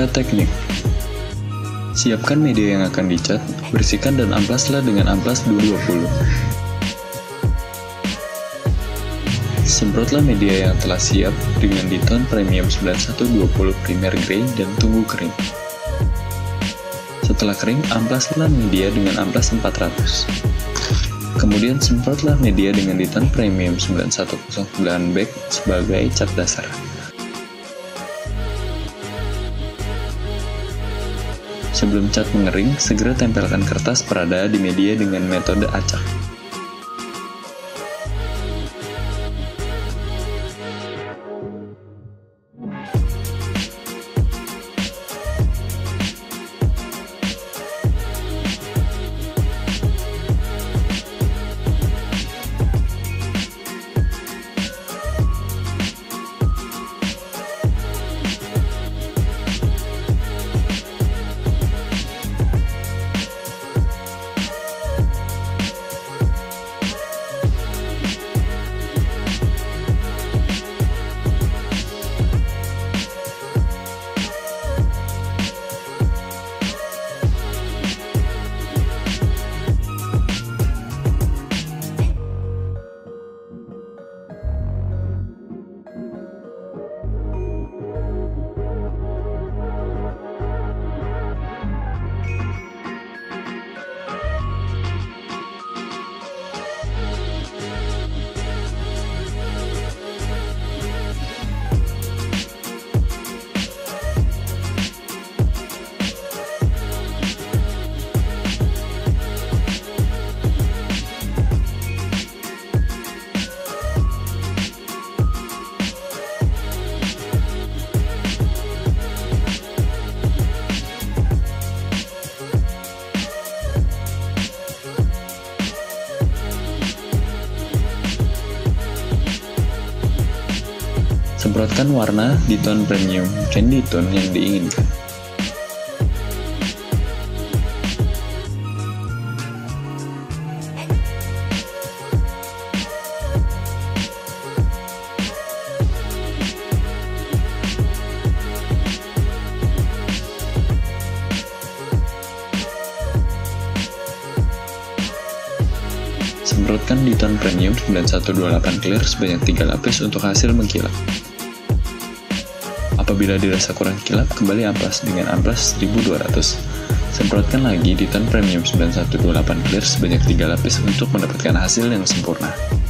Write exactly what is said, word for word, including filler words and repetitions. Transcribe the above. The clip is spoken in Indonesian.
Cara teknik: siapkan media yang akan dicat, bersihkan dan amplaslah dengan amplas dua puluh. Semprotlah media yang telah siap dengan diton premium sembilan satu dua puluh primer grey dan tunggu kering. Setelah kering, amplaslah media dengan amplas empat ratus. Kemudian semprotlah media dengan diton premium sembilan satu nol sembilan back sebagai cat dasar. Sebelum cat mengering, segera tempelkan kertas perada di media dengan metode acak. Semprotkan warna di tone premium candy tone yang diinginkan. Semprotkan di tone premium sembilan satu dua delapan clear sebanyak tiga lapis untuk hasil mengkilap. Apabila dirasa kurang kilap, kembali amplas dengan amplas seribu dua ratus. Semprotkan lagi di tone premium sembilan satu dua delapan clear sebanyak tiga lapis untuk mendapatkan hasil yang sempurna.